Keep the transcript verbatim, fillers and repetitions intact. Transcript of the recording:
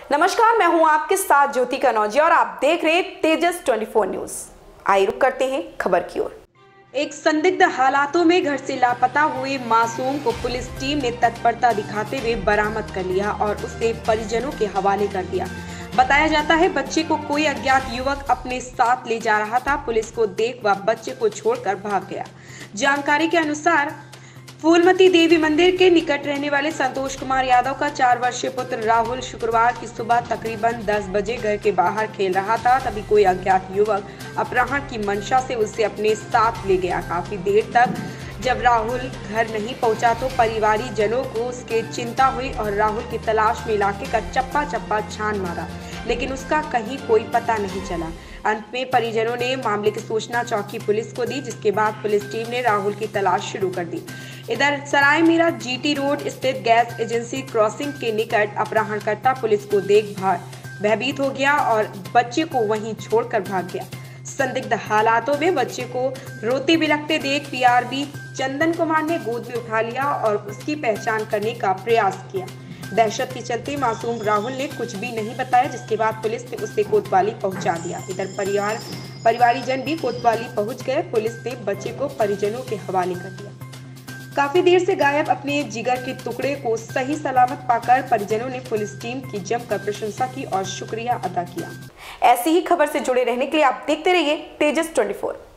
नमस्कार, मैं हूं आपके साथ ज्योति कनौजिया और आप देख रहे हैं तेजस चौबीस न्यूज। आइए रुक करते हैं खबर की ओर। एक संदिग्ध हालातों में घर से लापता हुए मासूम को पुलिस टीम ने तत्परता दिखाते हुए बरामद कर लिया और उसे परिजनों के हवाले कर दिया। बताया जाता है बच्चे को कोई अज्ञात युवक अपने साथ ले जा रहा था। पुलिस को देख वह बच्चे को छोड़कर भाग गया। जानकारी के अनुसार फूलमती देवी मंदिर के निकट रहने वाले संतोष कुमार यादव का चार वर्षीय पुत्र राहुल शुक्रवार की सुबह तकरीबन दस बजे घर के बाहर खेल रहा था। तभी कोई अज्ञात युवक अपहरण की मंशा से उसे अपने साथ ले गया। काफी देर तक जब राहुल घर नहीं पहुंचा तो परिवारी जनों को उसके चिंता हुई और राहुल की तलाश में इलाके का चप्पा चप्पा छान मारा, लेकिन उसका कहीं कोई पता नहीं चला। अंत में परिजनों ने मामले की सूचना चौकी पुलिस को दी, जिसके बाद पुलिस टीम ने राहुल की तलाश शुरू कर दी। इधर सराय मीरा जीटी रोड स्थित गैस एजेंसी क्रॉसिंग के निकट अपहरणकर्ता पुलिस को देख भयभीत हो गया और बच्चे को वहीं छोड़कर भाग गया। संदिग्ध हालातों में बच्चे को रोते बिलखते देख पीआरबी चंदन कुमार ने गोद में उठा लिया और उसकी पहचान करने का प्रयास किया। दहशत के चलते मासूम राहुल ने कुछ भी नहीं बताया, जिसके बाद पुलिस ने उसे कोतवाली पहुंचा दिया। इधर परिवार परिवारीजन भी कोतवाली पहुंच गए। पुलिस ने बच्चे को परिजनों के हवाले कर दिया। काफी देर से गायब अपने जिगर के टुकड़े को सही सलामत पाकर परिजनों ने पुलिस टीम की जमकर प्रशंसा की और शुक्रिया अदा किया। ऐसी ही खबर से जुड़े रहने के लिए आप देखते रहिए तेजस चौबीस।